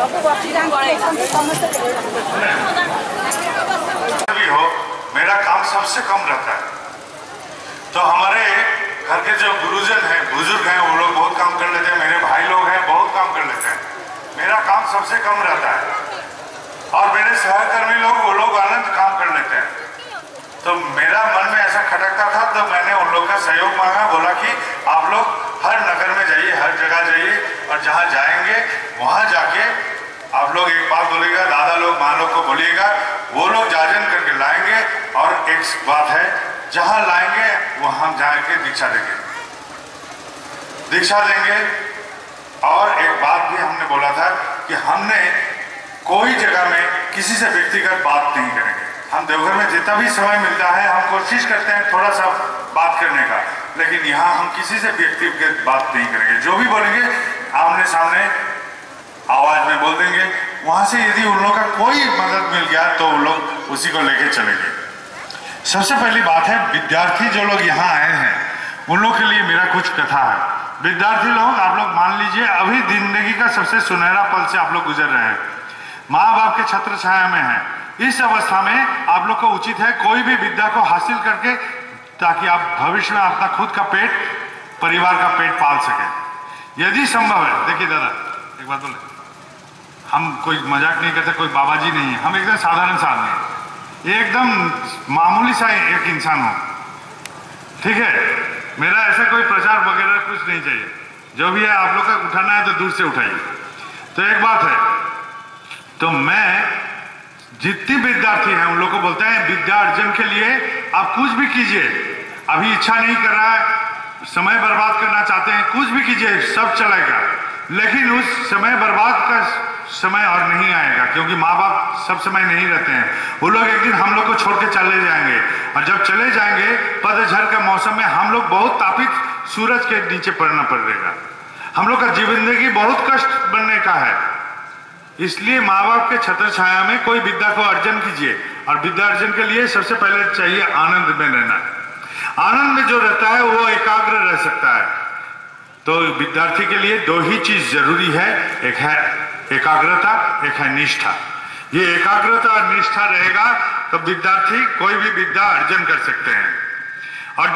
भी हो, मेरा काम सबसे कम रहता है। तो हमारे घर के जो गुरुजन हैं, बुजुर्ग हैं, वो लोग बहुत काम कर लेते हैं, मेरे भाई लोग हैं बहुत काम कर लेते हैं, मेरा काम सबसे कम रहता है। और मेरे सहकर्मी लोग, वो लोग अनंत काम कर लेते हैं। तो मेरा मन में ऐसा खटकता था, तो मैंने उन लोग का सहयोग मांगा, बोला कि आप लोग हर नगर में जाइए, हर जगह जाइए, और जहाँ जाएंगे वहाँ जाके आप लोग एक बात बोलिएगा, दादा लोग माँ लोग को बोलिएगा, वो लोग जाजन करके लाएंगे। और एक बात है, जहाँ लाएंगे वहाँ हम जाके दीक्षा देंगे, दीक्षा देंगे। और एक बात भी हमने बोला था कि हमने कोई जगह में किसी से व्यक्तिगत बात नहीं करेंगे। हम देवघर में जितना भी समय मिलता है हम कोशिश करते हैं थोड़ा सा बात करने का, लेकिन यहाँ हम किसी से व्यक्तिगत बात नहीं करेंगे। जो भी बोलेंगे आमने सामने आवाज में बोल देंगे। वहां से यदि उन लोगों का कोई मदद मिल गया तो वो लोग उसी को लेके चलेंगे। सबसे पहली बात है, विद्यार्थी जो लोग यहाँ आए हैं उन लोग के लिए मेरा कुछ कथा है। विद्यार्थी लोग, आप लोग मान लीजिए अभी जिंदगी का सबसे सुनहरा पल से आप लोग गुजर रहे हैं, माँ बाप के छत्र छाया में हैं। इस अवस्था में आप लोग को उचित है कोई भी विद्या को हासिल करके, ताकि आप भविष्य में अपना खुद का पेट, परिवार का पेट पाल सके यदि संभव है। देखिए दादा, एक बात बोले, हम कोई मजाक नहीं करते, कोई बाबा जी नहीं है, हम एकदम साधारण सा आदमी हैं, एकदम मामूली सा एक इंसान हो, ठीक है। मेरा ऐसा कोई प्रचार वगैरह कुछ नहीं चाहिए, जो भी है आप लोग का उठाना है तो दूर से उठाइए। तो एक बात है, तो मैं जितने विद्यार्थी हैं उन लोग को बोलते हैं, विद्या अर्जन के लिए आप कुछ भी कीजिए। अभी इच्छा नहीं कर रहा है, समय बर्बाद करना चाहते हैं, कुछ भी कीजिए, सब चलेगा। लेकिन उस समय बर्बाद का समय और नहीं आएगा, क्योंकि माँ बाप सब समय नहीं रहते हैं। वो लोग एक दिन हम लोग को छोड़ के चले जाएंगे, और जब चले जाएंगे पतझड़ के मौसम में हम लोग बहुत तापित सूरज के नीचे पड़ना पड़ेगा। हम लोग का जीवन जिंदगी बहुत कष्ट बनने का है। इसलिए माँ बाप के छत्र छाया में कोई विद्या को अर्जन कीजिए। और विद्या अर्जन के लिए सबसे पहले चाहिए आनंद में रहना। आनंद में जो रहता है वो एकाग्र रह सकता है। तो विद्यार्थी के लिए दो ही चीज जरूरी है, एक है एकाग्रता, एक है निष्ठा। ये एकाग्रता और निष्ठा रहेगा तो विद्यार्थी कोई भी विद्या अर्जन कर सकते हैं। और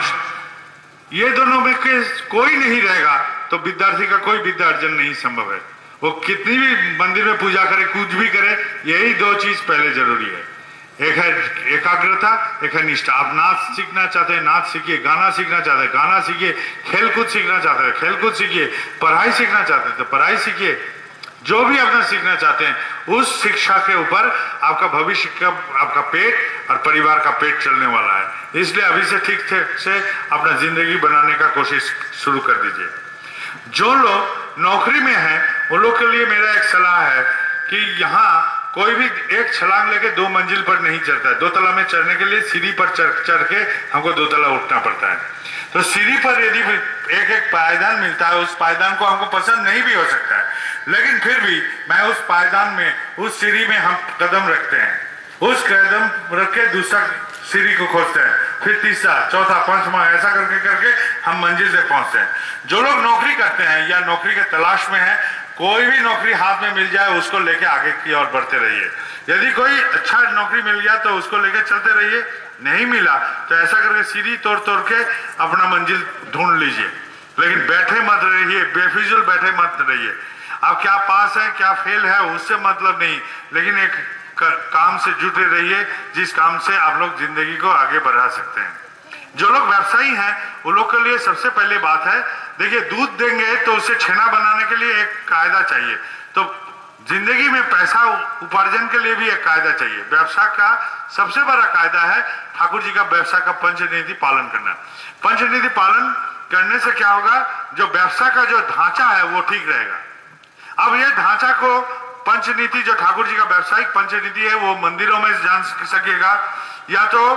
ये दोनों में के कोई नहीं रहेगा तो विद्यार्थी का कोई विद्या अर्जन नहीं संभव है। वो कितनी भी मंदिर में पूजा करे, कुछ भी करे, यही दो चीज पहले जरूरी है, एक है एकाग्रता, एक है निष्ठा। आप नाच सीखना चाहते हैं, नाच सीखिए, गाना सीखना चाहते हैं, गाना सीखिए, खेलकूद सीखना चाहते हैं, खेलकूद सीखिए, पढ़ाई सीखना चाहते हैं तो पढ़ाई सीखिए। जो भी अपना सीखना चाहते हैं उस शिक्षा के ऊपर आपका भविष्य का, आपका पेट और परिवार का पेट चलने वाला है। इसलिए अभी से ठीक से अपना जिंदगी बनाने का कोशिश शुरू कर दीजिए। जो लोग नौकरी में हैं उन लोग के लिए मेरा एक सलाह है कि यहाँ कोई भी एक छलांग लेके 2 मंजिल पर नहीं चढ़ता है। 2 तला में चढ़ने के लिए सीढ़ी पर चढ़ के हमको 2 तला उठना पड़ता है। तो सीढ़ी पर यदि एक एक पायदान मिलता है, उस पायदान को हमको पसंद नहीं भी हो सकता है, लेकिन फिर भी मैं उस पायदान में, उस सीढ़ी में हम कदम रखते हैं, उस कदम रख के दूसरा सीढ़ी को खोजते हैं, फिर तीसरा, चौथा, पांचवा, ऐसा करके करके हम मंजिल तक पहुंचते हैं। जो लोग नौकरी करते हैं या नौकरी के तलाश में हैं, कोई भी नौकरी हाथ में मिल जाए उसको लेके आगे की ओर बढ़ते रहिए। यदि कोई अच्छा नौकरी मिल गया तो उसको लेके चलते रहिए, नहीं मिला तो ऐसा करके सीढ़ी तोड़ तोड़ के अपना मंजिल ढूंढ लीजिए। लेकिन बैठे मत रहिए, बेफिजुल बैठे मत रहिए। आप क्या पास है क्या फेल है उससे मतलब नहीं, लेकिन एक काम से जुटे रहिए जिस काम से आप लोग जिंदगी को आगे बढ़ा सकते हैं। जो लोग व्यवसायी हैं उन लोग के लिए सबसे पहले बात है, देखिए दूध देंगे तो उसे छेना बनाने के लिए एक कायदा चाहिए, तो जिंदगी में पैसा उपार्जन के लिए भी एक कायदा चाहिए। व्यवसाय का सबसे बड़ा कायदा है ठाकुर जी का व्यवसाय का पंचनीति पालन करना। पंचनीति पालन करने से क्या होगा, जो व्यवसाय का जो ढांचा है वो ठीक रहेगा। अब ये ढांचा को पंचनीति, जो ठाकुर जी का व्यवसायिक पंचनीति है, वो मंदिरों में जान सकेगा, या तो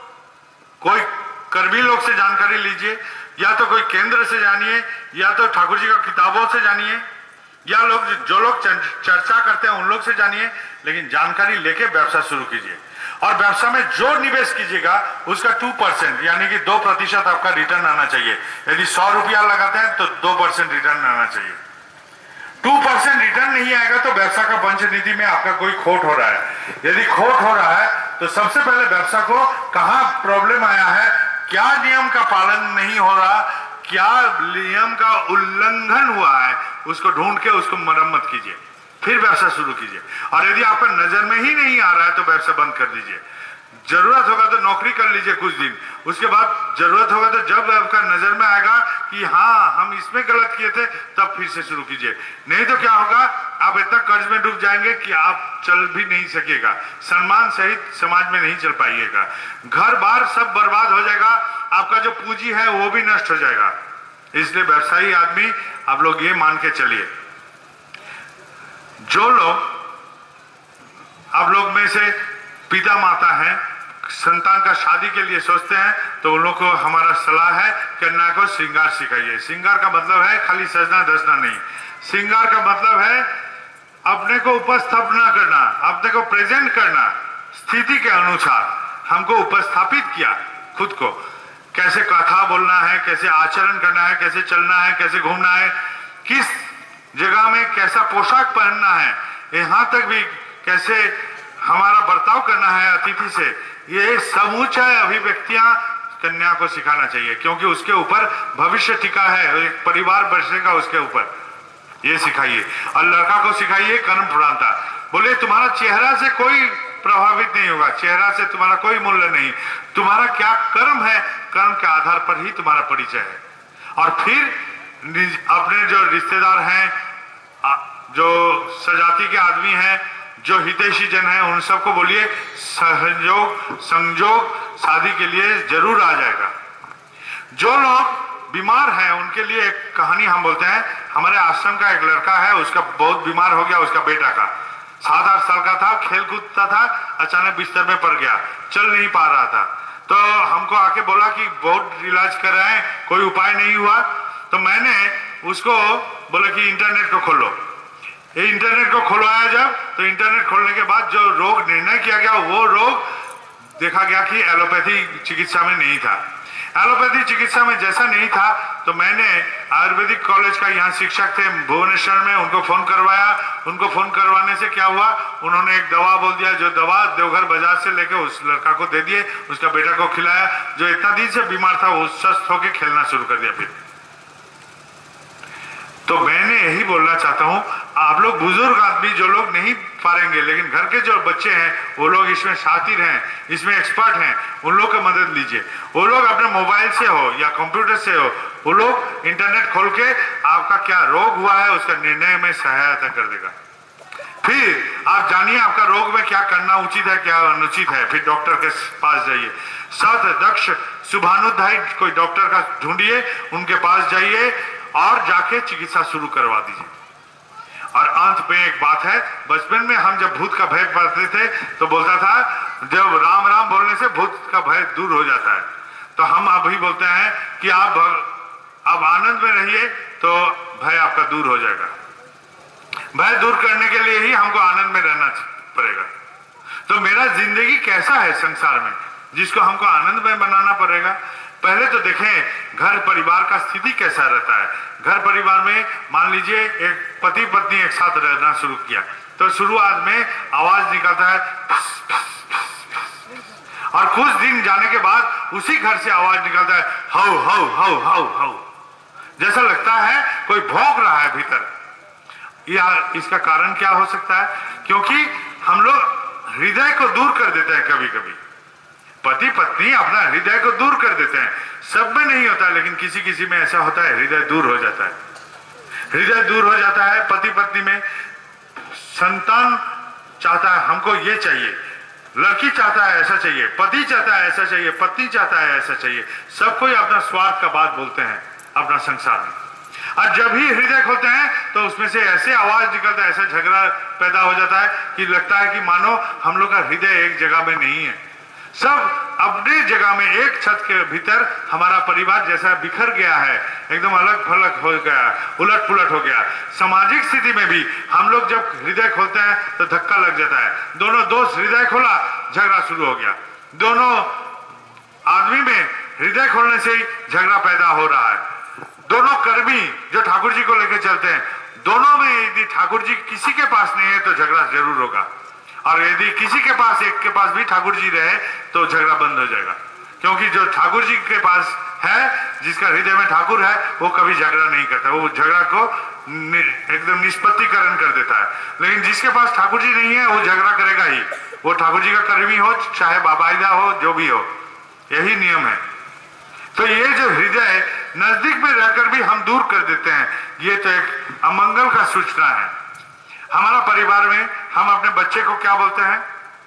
कोई कर्मी लोग से जानकारी लीजिए, या तो कोई केंद्र से जानिए, या तो ठाकुर जी का किताबों से जानिए, या लोग जो लोग चर्चा करते हैं उन लोग से जानिए, लेकिन जानकारी लेके व्यवसाय शुरू कीजिए। और व्यवसाय में जो निवेश कीजिएगा उसका 2% यानी कि 2% आपका रिटर्न आना चाहिए। यदि 100 रुपया लगाते हैं तो 2% रिटर्न आना चाहिए। 2% रिटर्न नहीं आएगा तो व्यवसाय का पंचनीति में आपका कोई खोट हो रहा है। यदि खोट हो रहा है तो सबसे पहले व्यवसाय को कहाँ प्रॉब्लम आया है, क्या नियम का पालन नहीं हो रहा, क्या नियम का उल्लंघन हुआ है, उसको ढूंढ के उसको मरम्मत कीजिए, फिर व्यवसाय शुरू कीजिए। और यदि आपका नजर में ही नहीं आ रहा है तो व्यवसाय बंद कर दीजिए। जरूरत होगा तो नौकरी कर लीजिए कुछ दिन, उसके बाद जरूरत होगा तो जब आपका नजर में आएगा कि हाँ हम इसमें गलत किए थे तब फिर से शुरू कीजिए। नहीं तो क्या होगा, आप इतना कर्ज में डूब जाएंगे कि आप चल भी नहीं सकेगा, सम्मान सहित समाज में नहीं चल पाइएगा, घर बार सब बर्बाद हो जाएगा, आपका जो पूंजी है वो भी नष्ट हो जाएगा। इसलिए व्यवसायी आदमी आप लोग ये मान के चलिए, जो लोग आप लोग में से पिता माता हैं, संतान का शादी के लिए सोचते हैं, तो उन लोग को हमारा सलाह है कन्या को श्रृंगार सिखाइए। श्रृंगार का मतलब है खाली सजना धजना नहीं, श्रृंगार का मतलब है अपने को उपस्थापना करना, अपने को प्रेजेंट करना, स्थिति के अनुसार हमको उपस्थापित किया खुद को, कैसे कथा बोलना है, कैसे आचरण करना है, कैसे चलना है, कैसे घूमना है, किस जगह में कैसा पोशाक पहनना है, यहाँ तक भी कैसे हमारा बर्ताव करना है अतिथि से, ये समूचा अभिव्यक्तियां कन्या को सिखाना चाहिए, क्योंकि उसके ऊपर भविष्य टिका है, एक परिवार बसेगा उसके ऊपर। ये सिखाइए। और लड़का को सिखाइए कर्म प्रधानता। बोले तुम्हारा चेहरा से कोई प्रभावित नहीं होगा, चेहरा से तुम्हारा कोई मूल्य नहीं, तुम्हारा क्या कर्म है, कर्म के आधार पर ही तुम्हारा परिचय है। और फिर अपने जो रिश्तेदार हैं, जो सजाती के आदमी हैं, जो हितैषी जन है, उन सबको बोलिए सहयोग संयोग शादी के लिए जरूर आ जाएगा। जो लोग बीमार हैं उनके लिए एक कहानी हम बोलते हैं। हमारे आश्रम का एक लड़का है, उसका बहुत बीमार हो गया, उसका बेटा का 7-8 साल का था, खेल कूदता था, अचानक बिस्तर में पड़ गया, चल नहीं पा रहा था। तो हमको आके बोला कि बहुत इलाज कर रहे हैं, कोई उपाय नहीं हुआ। तो मैंने उसको बोला कि इंटरनेट को खोलो। ये इंटरनेट को खुलवाया जब, तो इंटरनेट खोलने के बाद जो रोग निर्णय किया गया, वो रोग देखा गया कि एलोपैथी चिकित्सा में नहीं था। एलोपैथी चिकित्सा में जैसा नहीं था, तो मैंने आयुर्वेदिक कॉलेज का यहाँ शिक्षक थे भुवनेश्वर में, उनको फोन करवाया। उनको फोन करवाने से क्या हुआ, उन्होंने एक दवा बोल दिया, जो दवा देवघर बाजार से लेके उस लड़का को दे दिए, उसका बेटा को खिलाया। जो इतना दिन से बीमार था वो स्वस्थ होकर खेलना शुरू कर दिया। फिर तो मैंने यही बोलना चाहता हूं, आप लोग बुजुर्ग आदमी जो लोग नहीं पारेंगे, लेकिन घर के जो बच्चे हैं वो लोग इसमें शातिर हैं, इसमें एक्सपर्ट हैं, उन लोग की मदद लीजिए। वो लोग अपने मोबाइल से हो या कंप्यूटर से हो, वो लोग इंटरनेट खोल के आपका क्या रोग हुआ है उसका निर्णय में सहायता कर देगा। फिर आप जानिए आपका रोग में क्या करना उचित है, क्या अनुचित है। फिर डॉक्टर के पास जाइए, सत दक्ष शुभानुध्यायी कोई डॉक्टर का ढूंढिए, उनके पास जाइए और जाके चिकित्सा शुरू करवा दीजिए। और अंत में एक बात है, बचपन में हम जब भूत का भय पढ़ते थे तो बोलता था जब राम राम बोलने से भूत का भय दूर हो जाता है। तो हम अभी बोलते हैं कि आप आनंद में रहिए तो भय आपका दूर हो जाएगा। भय दूर करने के लिए ही हमको आनंद में रहना पड़ेगा। तो मेरा जिंदगी कैसा है संसार में जिसको हमको आनंद में बनाना पड़ेगा। पहले तो देखें घर परिवार का स्थिति कैसा रहता है। घर परिवार में मान लीजिए एक पति पत्नी एक साथ रहना शुरू किया, तो शुरुआत में आवाज निकलता है और कुछ दिन जाने के बाद उसी घर से आवाज निकलता है हाउ हाउ हाउ हाउ हाउ, जैसा लगता है कोई भौंक रहा है भीतर। यार इसका कारण क्या हो सकता है? क्योंकि हम लोग हृदय को दूर कर देते हैं। कभी कभी पति पत्नी अपना हृदय को दूर कर देते हैं। सब में नहीं होता, लेकिन किसी किसी में ऐसा होता है, हृदय दूर हो जाता है। हृदय दूर हो जाता है पति पत्नी में। संतान चाहता है हमको ये चाहिए, लड़की चाहता है ऐसा चाहिए, पति चाहता है ऐसा चाहिए, पत्नी चाहता है ऐसा चाहिए। सब कोई अपना स्वार्थ का बात बोलते हैं अपना संसार में। और जब ही हृदय खोलते हैं तो उसमें से ऐसे आवाज निकलता है, ऐसा झगड़ा पैदा हो जाता है कि लगता है कि मानो हम लोग का हृदय एक जगह में नहीं है, सब अपनी जगह में एक छत के भीतर हमारा परिवार जैसा बिखर गया है, एकदम अलग थलग हो गया, उलट पुलट हो गया। सामाजिक स्थिति में भी हम लोग जब हृदय खोलते हैं तो धक्का लग जाता है। दोनों दोस्त हृदय खोला, झगड़ा शुरू हो गया। दोनों आदमी में हृदय खोलने से ही झगड़ा पैदा हो रहा है। दोनों कर्मी जो ठाकुर जी को लेकर चलते हैं, दोनों में यदि ठाकुर जी किसी के पास नहीं है तो झगड़ा जरूर होगा, और यदि किसी के पास, एक के पास भी ठाकुर जी रहे तो झगड़ा बंद हो जाएगा। क्योंकि जो ठाकुर जी के पास है, जिसका हृदय में ठाकुर है, वो कभी झगड़ा नहीं करता, वो झगड़ा को एकदम निष्पत्तिकरण कर देता है। लेकिन जिसके पास ठाकुर जी नहीं है वो झगड़ा करेगा ही, वो ठाकुर जी का कर्मी हो चाहे बाबाइदा हो, जो भी हो, यही नियम है। तो ये जो हृदय नजदीक में रहकर भी हम दूर कर देते हैं, ये तो एक अमंगल का सूचना है। हमारा परिवार में हम अपने बच्चे को क्या बोलते हैं,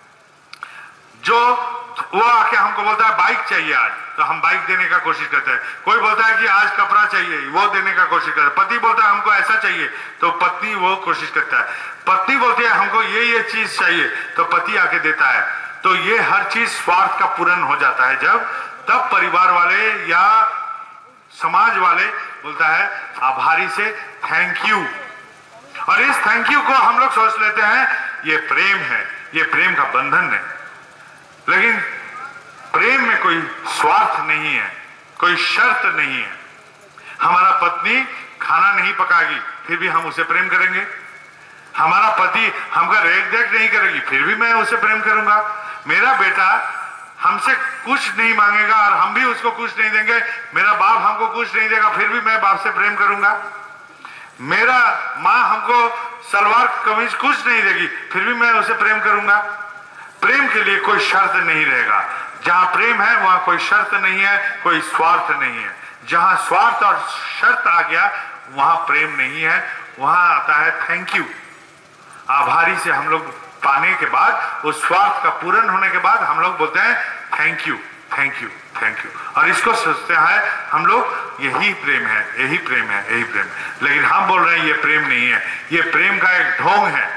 जो वो आके हमको बोलता है बाइक चाहिए आज, तो हम बाइक देने का कोशिश करते हैं। कोई बोलता है कि आज कपड़ा चाहिए, वो देने का कोशिश करता है। पति बोलता है हमको ऐसा चाहिए, तो पत्नी वो कोशिश करता है। पत्नी बोलती है हमको ये चीज चाहिए, तो पति आके देता है। तो ये हर चीज स्वार्थ का पूर्ण हो जाता है जब, तब परिवार वाले या समाज वाले बोलता है आभारी से थैंक यू, और इस थैंक यू को हम लोग सोच लेते हैं ये प्रेम है, ये प्रेम का बंधन है। लेकिन प्रेम में कोई स्वार्थ नहीं है, कोई शर्त नहीं है। हमारा पत्नी खाना नहीं पकाएगी फिर भी हम उसे प्रेम करेंगे, हमारा पति हमका रेख देख नहीं करेगी फिर भी मैं उसे प्रेम करूंगा, मेरा बेटा हमसे कुछ नहीं मांगेगा और हम भी उसको कुछ नहीं देंगे, मेरा बाप हमको कुछ नहीं देगा फिर भी मैं बाप से प्रेम करूंगा, मेरा माँ हमको सलवार कमीज कुछ नहीं देगी फिर भी मैं उसे प्रेम करूंगा। प्रेम के लिए कोई शर्त नहीं रहेगा। जहां प्रेम है वहां कोई शर्त नहीं है, कोई स्वार्थ नहीं है। जहां स्वार्थ और शर्त आ गया वहां प्रेम नहीं है, वहां आता है थैंक यू। आभारी से हम लोग पाने के बाद, उस स्वार्थ का पूर्ण होने के बाद हम लोग बोलते हैं thank you, thank you, thank you, और इसको सोचते हैं हम लोग यही प्रेम है, यही प्रेम है, यही प्रेम। लेकिन हम बोल रहे हैं ये प्रेम नहीं है, ये प्रेम का एक ढोंग है।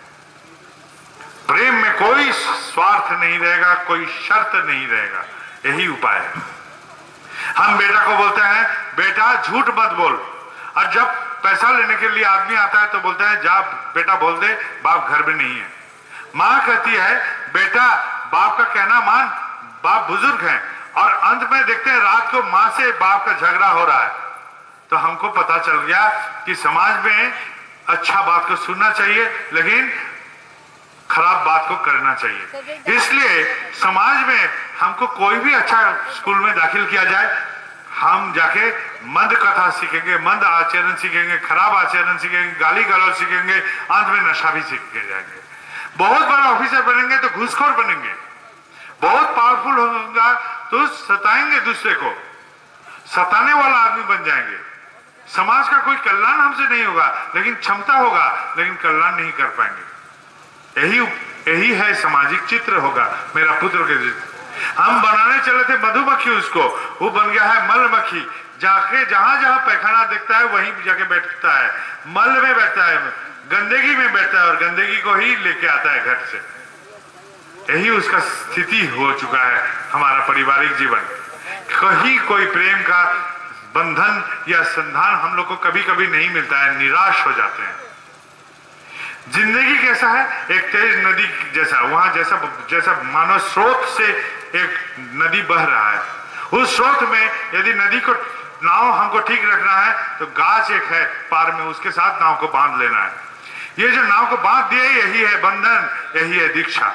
प्रेम में कोई स्वार्थ नहीं रहेगा, कोई शर्त नहीं रहेगा, यही उपाय है। हम बेटा को बोलते हैं बेटा झूठ मत बोल, और जब पैसा लेने के लिए आदमी आता है तो बोलते हैं जा बेटा बोल दे बाप घर में नहीं है। माँ कहती है बेटा बाप का कहना मान, बाप बुजुर्ग हैं, और अंत में देखते हैं रात को माँ से बाप का झगड़ा हो रहा है। तो हमको पता चल गया कि समाज में अच्छा बात को सुनना चाहिए लेकिन खराब बात को करना चाहिए। इसलिए समाज में हमको कोई भी अच्छा स्कूल में दाखिल किया जाए, हम जाके मंद कथा सीखेंगे, मंद आचरण सीखेंगे, खराब आचरण सीखेंगे, गाली गलौज सीखेंगे, अंत में नशा भी सीख के जाएंगे। बहुत बड़ा ऑफिसर बनेंगे तो घूसखोर बनेंगे, बहुत पावरफुल होगा तो सताएंगे दूसरे को, सताने वाला आदमी बन जाएंगे। समाज का कोई कल्याण हमसे नहीं होगा, लेकिन क्षमता होगा, लेकिन कल्याण नहीं कर पाएंगे। यही है सामाजिक चित्र होगा मेरा पुत्र के चित्र। हम बनाने चले थे मधुमक्खी, उसको वो बन गया है मलमक्खी। जाके जहां जहां पैखाना देखता है वहीं जाके बैठता है, मल में बैठता है, गंदगी में बैठता है और गंदगी को ही लेके आता है घर से। यही उसका स्थिति हो चुका है हमारा पारिवारिक जीवन। कहीं कोई प्रेम का बंधन या संधान हम लोग को कभी कभी नहीं मिलता है, निराश हो जाते हैं। जिंदगी कैसा है, एक तेज नदी जैसा, वहां जैसा मानो स्रोत से एक नदी बह रहा है। उस स्रोत में यदि नदी को नाव हमको ठीक रखना है तो गाछ एक है पार में, उसके साथ नाव को बांध लेना है। ये जो नाव को बांध दिए यही है बंधन, यही है दीक्षा।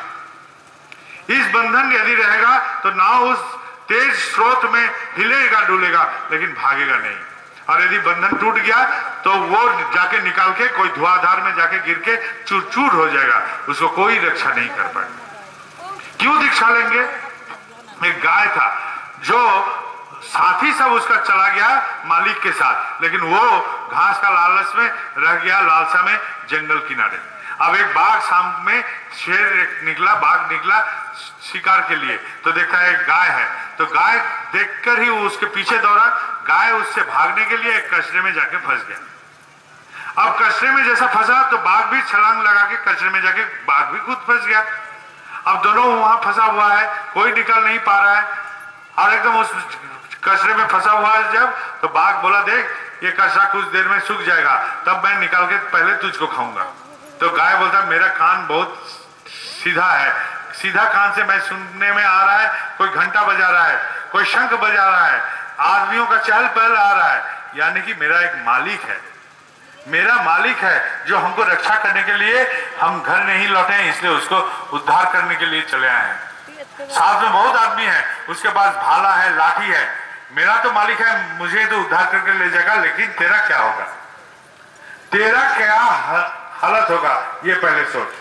इस बंधन यदि रहेगा तो नाव उस तेज स्रोत में हिलेगा डुलेगा लेकिन भागेगा नहीं, और यदि बंधन टूट गया तो वो जाके निकाल के कोई धुआंधार में जाके गिर के चूर चूर हो जाएगा, उसको कोई रक्षा नहीं कर पाएगा। क्यों दीक्षा लेंगे? एक गाय था जो साथी सब उसका चला गया मालिक के साथ, लेकिन वो घास का लालच में रह गया, लालसा में जंगल किनारे। अब एक बाघ शाम में शेर निकला, बाघ निकला शिकार के लिए, तो देखता है एक गाय है, तो गाय देखकर ही वो उसके पीछे दौड़ा। गाय उससे भागने के लिए एक कचरे में जाके फंस गया। अब कचरे में जैसा फंसा तो बाघ भी छलांग लगा के कचरे में जाके बाघ भी खुद फंस गया। अब दोनों वहां फंसा हुआ है, कोई निकल नहीं पा रहा है, और एकदम उस कचरे में फंसा हुआ है जब, तो बाघ बोला देख ये कचरा कुछ देर में सूख जाएगा, तब मैं निकाल के पहले तुझको खाऊंगा। तो गाय बोलता मेरा कान बहुत सीधा है, सीधा कान से मैं सुनने में आ रहा है कोई घंटा बजा रहा है, कोई शंख बजा रहा है, आदमियों का चहल पहल आ रहा है, यानी कि मेरा एक मालिक है। मेरा मालिक है जो हमको रक्षा करने के लिए, हम घर नहीं लौटे हैं इसलिए उसको उद्धार करने के लिए चले आए हैं। साथ में बहुत आदमी है, उसके पास भाला है, लाठी है, मेरा तो मालिक है, मुझे तो उद्धार करके ले जाएगा, लेकिन तेरा क्या होगा, तेरा क्या हालत होगा, ये पहले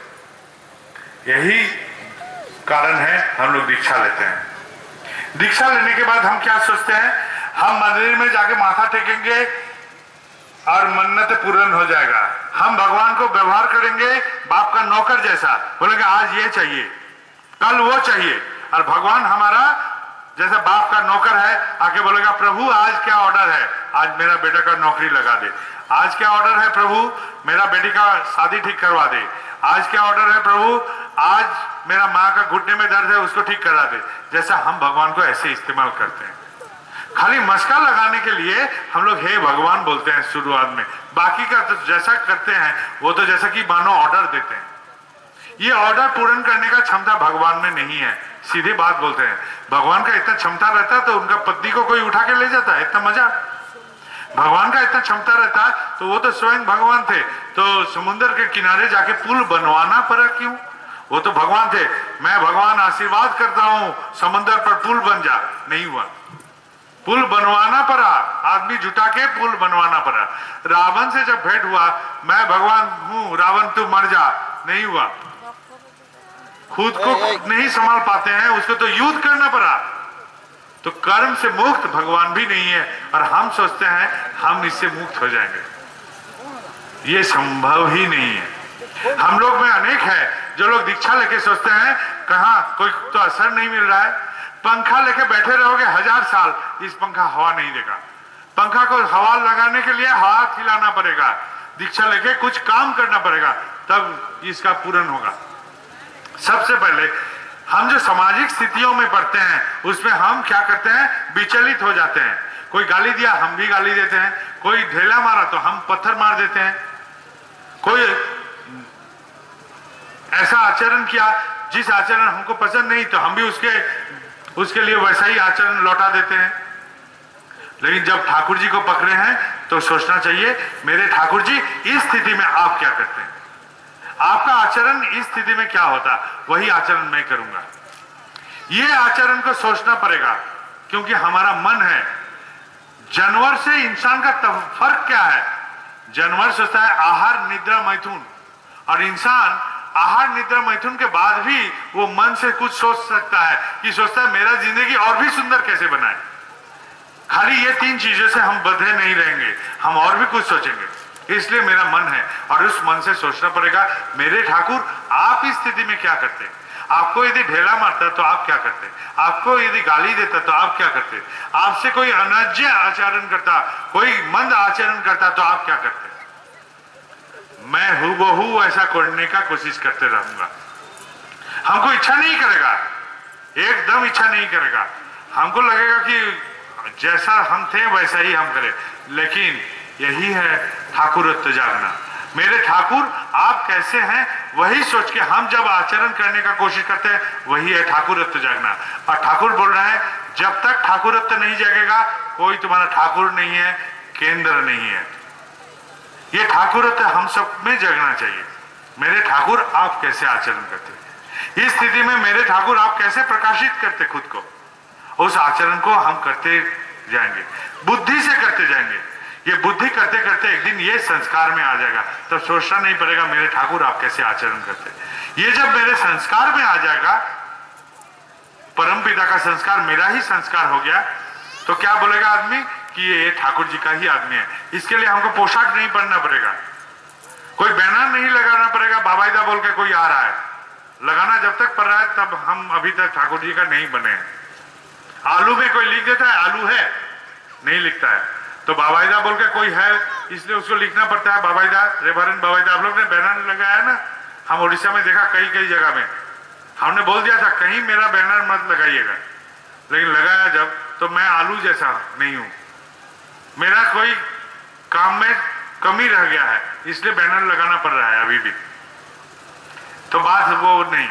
सोच। यही कारण है हम लोग दीक्षा लेते हैं। दीक्षा लेने के बाद हम क्या सोचते हैं, हम मंदिर में जाके माथा टेकेंगे और मन्नत पूर्ण हो जाएगा। हम भगवान को व्यवहार करेंगे बाप का नौकर जैसा, बोलेंगे आज ये चाहिए, कल वो चाहिए, और भगवान हमारा जैसा बाप का नौकर है आके बोलेगा प्रभु आज क्या ऑर्डर है, आज मेरा बेटा का नौकरी लगा दे, आज क्या ऑर्डर है प्रभु मेरा बेटी का शादी ठीक करवा दे, आज क्या ऑर्डर है प्रभु आज मेरा माँ का घुटने में दर्द है उसको ठीक करा दे। जैसा हम भगवान को ऐसे इस्तेमाल करते हैं, खाली मस्का लगाने के लिए हम लोग हे भगवान बोलते हैं शुरुआत में, बाकी का तो जैसा करते हैं वो तो जैसा कि मानो ऑर्डर देते हैं। ये ऑर्डर पूर्ण करने का क्षमता भगवान में नहीं है, सीधी बात बोलते हैं। भगवान का इतना क्षमता रहता तो उनका पत्नी को कोई उठा के ले जाता, इतना मजा। भगवान का इतना क्षमता रहता तो वो तो स्वयं भगवान थे, तो समुद्र के किनारे जाके पुल बनवाना पड़ा क्यों? वो तो भगवान थे, मैं भगवान आशीर्वाद करता हूं समुद्र पर पुल बन जा, नहीं हुआ। पुल बनवाना पड़ा, आदमी जुटा के पुल बनवाना पड़ा। रावण से जब भेंट हुआ, मैं भगवान हूं रावण तू मर जा, नहीं हुआ। खुद को नहीं संभाल पाते हैं, उसको तो युद्ध करना पड़ा। तो कर्म से मुक्त भगवान भी नहीं है, और हम सोचते हैं हम इससे मुक्त हो जाएंगे, ये संभव ही नहीं है। हम लोग में अनेक है जो लोग दीक्षा लेके सोचते हैं कहां कोई तो असर नहीं मिल रहा है, पंखा लेके बैठे रहोगे 1000 साल, इस पंखा हवा नहीं देगा। पंखा को हवा लगाने के लिए हवा खिलाना पड़ेगा, दीक्षा लेके कुछ काम करना पड़ेगा, तब इसका पूर्ण होगा। सबसे पहले हम जो सामाजिक स्थितियों में पढ़ते हैं उसमें हम क्या करते हैं, विचलित हो जाते हैं। कोई गाली दिया हम भी गाली देते हैं, कोई ढेला मारा तो हम पत्थर मार देते हैं, कोई ऐसा आचरण किया जिस आचरण हमको पसंद नहीं तो हम भी उसके लिए वैसा ही आचरण लौटा देते हैं। लेकिन जब ठाकुर जी को पकड़े हैं तो सोचना चाहिए मेरे ठाकुर जी इस स्थिति में आप क्या करते हैं, आपका आचरण इस स्थिति में क्या होता, वही आचरण मैं करूंगा। ये आचरण को सोचना पड़ेगा, क्योंकि हमारा मन है। जानवर से इंसान का फर्क क्या है, जानवर सोचता है आहार निद्रा मैथुन, और इंसान आहार निद्रा मैथुन के बाद भी वो मन से कुछ सोच सकता है कि सोचता है मेरा जिंदगी और भी सुंदर कैसे बनाए। खाली ये 3 चीजों से हम बंधे नहीं रहेंगे, हम और भी कुछ सोचेंगे। इसलिए मेरा मन है, और उस मन से सोचना पड़ेगा मेरे ठाकुर आप इस स्थिति में क्या करते, आपको यदि ढेला मारता तो आप क्या करते, आपको यदि गाली देता तो आप क्या करते, आपसे कोई अनज्ञ आचरण करता, कोई मंद आचरण करता तो आप क्या करते। मैं हूबहू ऐसा करने का कोशिश करते रहूंगा। हमको इच्छा नहीं करेगा, एकदम इच्छा नहीं करेगा, हमको लगेगा कि जैसा हम थे वैसा ही हम करें। लेकिन यही है ठाकुरत्व जागना, मेरे ठाकुर आप कैसे हैं वही सोच के हम जब आचरण करने का कोशिश करते हैं, वही है ठाकुरत्व जागना। और ठाकुर बोल रहे हैं जब तक ठाकुरत्व नहीं जागेगा कोई तुम्हारा ठाकुर नहीं है, केंद्र नहीं है। ये ठाकुरत्व हम सब में जगना चाहिए। मेरे ठाकुर आप कैसे आचरण करते, इस स्थिति में मेरे ठाकुर आप कैसे प्रकाशित करते खुद को, उस आचरण को हम करते जाएंगे, बुद्धि से करते जाएंगे। ये बुद्धि करते करते एक दिन ये संस्कार में आ जाएगा, तब सोचना नहीं पड़ेगा मेरे ठाकुर आप कैसे आचरण करते। ये जब मेरे संस्कार में आ जाएगा, परमपिता का संस्कार मेरा ही संस्कार हो गया, तो क्या बोलेगा आदमी कि ये ठाकुर जी का ही आदमी है। इसके लिए हमको पोशाक नहीं पहनना पड़ेगा, कोई बैनर नहीं लगाना पड़ेगा बाबाईदा बोल के कोई आ रहा है, लगाना जब तक पड़ रहा है तब हम अभी तक ठाकुर जी का नहीं बने हैं। आलू में कोई लिख देता है आलू है, नहीं लिखता है, तो बाबाईदा बोल के कोई है इसलिए उसको लिखना पड़ता है बाबाईदा, रेवरेंड बाबाईदा। आप लोग ने बैनर लगाया ना, हम उड़ीसा में देखा कई कई जगह में, हमने बोल दिया था कहीं मेरा बैनर मत लगाइएगा, लेकिन लगाया जब तो मैं आलू जैसा नहीं हूं, मेरा कोई काम में कमी रह गया है, इसलिए बैनर लगाना पड़ रहा है अभी भी। तो बात वो नहीं,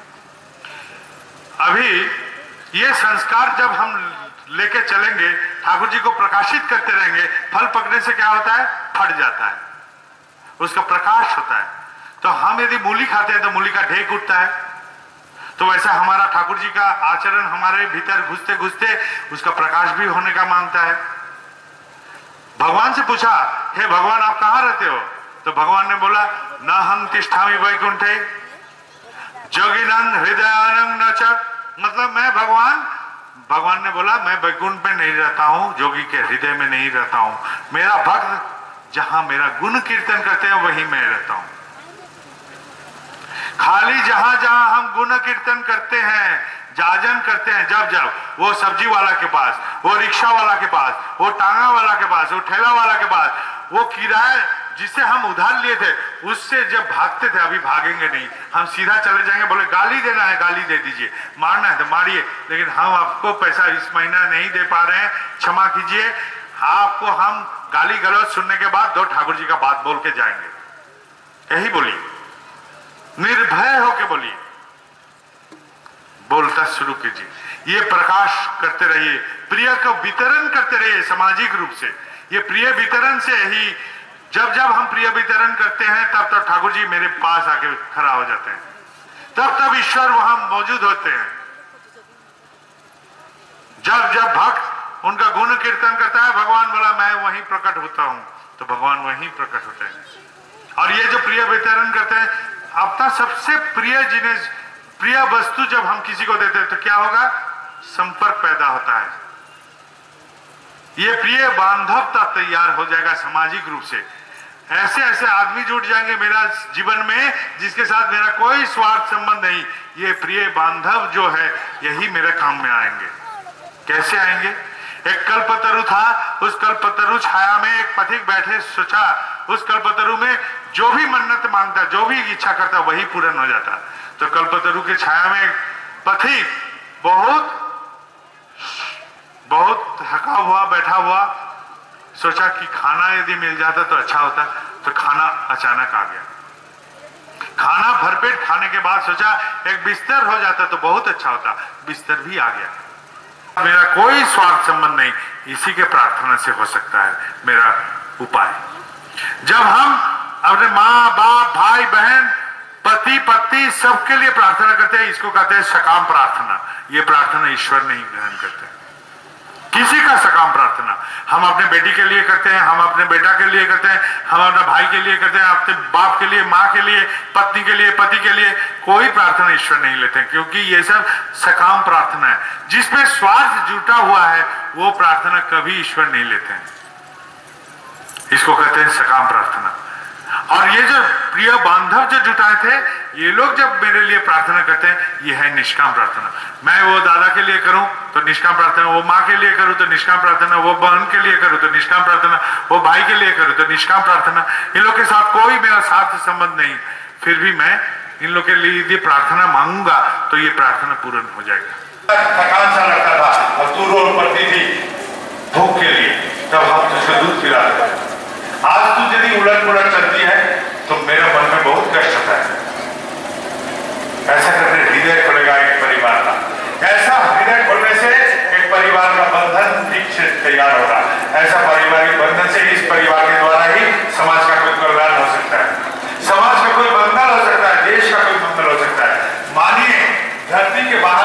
अभी ये संस्कार जब हम लेके चलेंगे ठाकुर जी को प्रकाशित करते रहेंगे, फल पकने से क्या होता है, फट जाता है। उसका प्रकाश होता है। तो हम यदि मूली खाते हैं तो मूली का ढेक उठता है, तो वैसा हमारा ठाकुर जी का आचरण हमारे भीतर घुसते घुसते उसका प्रकाश भी होने का मांगता है। भगवान से पूछा, हे भगवान आप कहाँ रहते हो? तो भगवान ने बोला, न हम तिष्ठामि वैकुंठे जोगिनंग हृदयानंग न च, मतलब मैं भगवान ने बोला मैं वैकुंठ में नहीं रहता हूं, जोगी के हृदय में नहीं रहता हूं। मेरा भक्त जहां मेरा गुण कीर्तन करते हैं वहीं मैं रहता हूं। खाली जहां जहां हम गुण कीर्तन करते हैं, जाजन करते हैं, जब वो सब्जी वाला के पास, वो रिक्शा वाला के पास, वो टांगा वाला के पास, वो ठेला वाला के पास, वो किराया जिससे हम उधार लिए थे उससे जब भागते थे, अभी भागेंगे नहीं, हम सीधा चले जाएंगे। बोले गाली देना है गाली दे दीजिए, मारना है तो मारिए, लेकिन हम आपको पैसा इस महीना नहीं दे पा रहे हैं, क्षमा कीजिए। आपको हम गाली गलौज सुनने के बाद 2 ठाकुर जी का बात बोल के जाएंगे। यही बोलिए, निर्भय होके बोलिए, बोलता शुरू कीजिए। ये प्रकाश करते रहिए, प्रिय का वितरण करते रहिए सामाजिक रूप से। ये प्रिय वितरण से ही जब हम प्रिय वितरण करते हैं तब ठाकुर जी मेरे पास आके खड़ा हो जाते हैं, तब ईश्वर वहां मौजूद होते हैं। जब भक्त उनका गुण कीर्तन करता है, भगवान बोला मैं वहीं प्रकट होता हूं, तो भगवान वहीं प्रकट होते हैं। और ये जो प्रिय वितरण करते हैं, अपना सबसे प्रिय जिन्हें प्रिय वस्तु जब हम किसी को देते हैं तो क्या होगा? संपर्क पैदा होता है। ये प्रिय बांधवता तैयार हो जाएगा सामाजिक रूप से। ऐसे ऐसे आदमी जुट जाएंगे मेरा जीवन में जिसके साथ मेरा कोई स्वार्थ संबंध नहीं। ये प्रिय बांधव जो है यही मेरे काम में आएंगे। कैसे आएंगे? एक कल्पतरु था, उस कल्पतरु छाया में एक पथिक बैठे, सोचा उस कल्पतरु में जो भी मन्नत मांगता, जो भी इच्छा करता वही पूर्ण हो जाता। तो कल्पतरु के छाया में एक पथिक बहुत थका हुआ बैठा हुआ, सोचा कि खाना यदि मिल जाता तो अच्छा होता। तो खाना अचानक आ गया। खाना भरपेट खाने के बाद सोचा एक बिस्तर हो जाता तो बहुत अच्छा होता, बिस्तर भी आ गया। मेरा कोई स्वार्थ संबंध नहीं, इसी के प्रार्थना से हो सकता है मेरा उपाय। जब हम अपने माँ बाप भाई बहन पति पत्नी सबके लिए प्रार्थना करते हैं, इसको कहते हैं सकाम प्रार्थना। ये प्रार्थना ईश्वर नहीं ग्रहण करते। किसी का सकाम प्रार्थना हम अपने बेटी के लिए करते हैं, हम अपने बेटा के लिए करते हैं, हम अपने भाई के लिए करते हैं, अपने बाप के लिए, माँ के लिए, पत्नी के लिए, पति के लिए, कोई प्रार्थना ईश्वर नहीं लेते हैं, क्योंकि ये सब सकाम प्रार्थना है। जिसमें स्वार्थ जुटा हुआ है वो प्रार्थना कभी ईश्वर नहीं लेते हैं। इसको कहते हैं सकाम प्रार्थना। और ये जो प्रिय बांधव जो जुटाए थे, ये लोग जब मेरे लिए प्रार्थना करते हैं, ये है निष्काम प्रार्थना। मैं वो दादा के लिए करूं तो निष्काम प्रार्थना, वो माँ के लिए करूं तो निष्काम प्रार्थना, वो बहन के लिए करूं तो निष्काम प्रार्थना, वो भाई के लिए करूं तो निष्काम प्रार्थना। इन लोग के साथ कोई मेरा स्वार्थ संबंध नहीं, फिर भी मैं इन लोग के लिए यदि प्रार्थना मांगूंगा तो ये प्रार्थना पूर्ण हो जाएगा। थकान सा लगता था, अब तू रोड पड़ती थी भूख के लिए, तब हम तुझको दूध पिलाते थे। आज तू यदि उलट पुलट चलती है तो मेरे मन में बहुत कष्ट होता है। ऐसा करके हृदय खोलेगा एक परिवार का, ऐसा हृदय खोलने से एक परिवार का बंधन ठीक से तैयार होगा। ऐसा पारिवारिक बंधन से इस परिवार के द्वारा ही समाज का कोई कल्याण हो सकता है, समाज का कोई मंगल हो सकता है, देश का कोई मंगल हो सकता है। मानिए धरती के बाहर